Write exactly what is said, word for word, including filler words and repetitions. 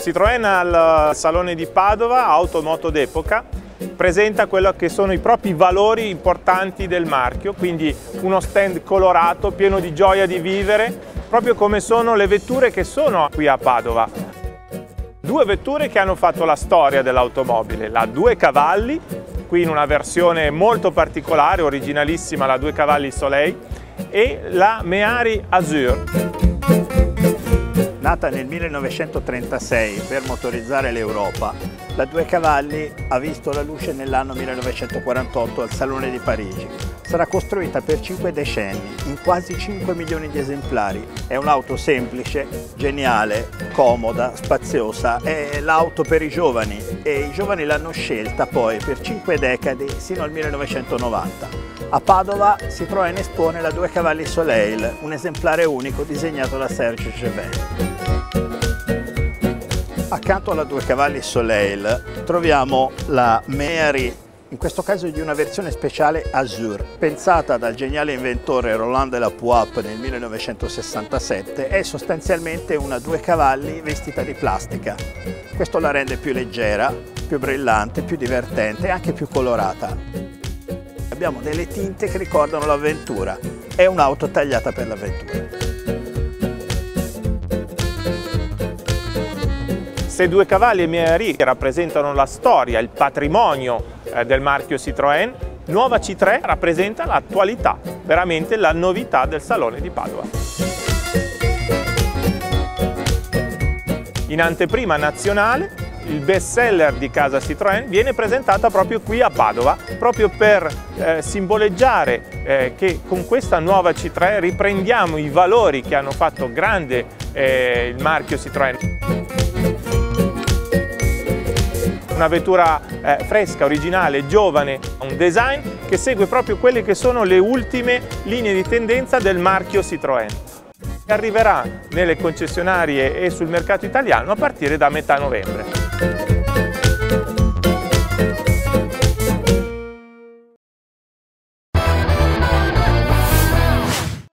Citroën al Salone di Padova, Automoto d'Epoca, presenta quello che sono i propri valori importanti del marchio, quindi uno stand colorato, pieno di gioia di vivere, proprio come sono le vetture che sono qui a Padova. Due vetture che hanno fatto la storia dell'automobile, la due cavalli, qui in una versione molto particolare, originalissima, la due cavalli Soleil, e la Méhari Azur. Nata nel millenovecentotrentasei per motorizzare l'Europa, la due cavalli ha visto la luce nell'anno millenovecentoquarantotto al Salone di Parigi. Sarà costruita per cinque decenni, in quasi cinque milioni di esemplari. È un'auto semplice, geniale, comoda, spaziosa. È l'auto per i giovani e i giovani l'hanno scelta poi per cinque decadi sino al millenovecentonovanta. A Padova Citroën espone la due cavalli Soleil, un esemplare unico disegnato da Serge Gévin. Accanto alla due cavalli Soleil troviamo la Méhari, in questo caso di una versione speciale Azur, pensata dal geniale inventore Roland de la Pouap nel millenovecentosessantasette. È sostanzialmente una due cavalli vestita di plastica. Questo la rende più leggera, più brillante, più divertente e anche più colorata. Abbiamo delle tinte che ricordano l'avventura. È un'auto tagliata per l'avventura. Se due cavalli e Méhari rappresentano la storia, il patrimonio eh, del marchio Citroën, nuova C tre rappresenta l'attualità, veramente la novità del Salone di Padova. In anteprima nazionale, il best seller di casa Citroën viene presentata proprio qui a Padova, proprio per eh, simboleggiare eh, che con questa nuova C tre riprendiamo i valori che hanno fatto grande eh, il marchio Citroën. Una vettura eh, fresca, originale, giovane, un design che segue proprio quelle che sono le ultime linee di tendenza del marchio Citroën. Arriverà nelle concessionarie e sul mercato italiano a partire da metà novembre.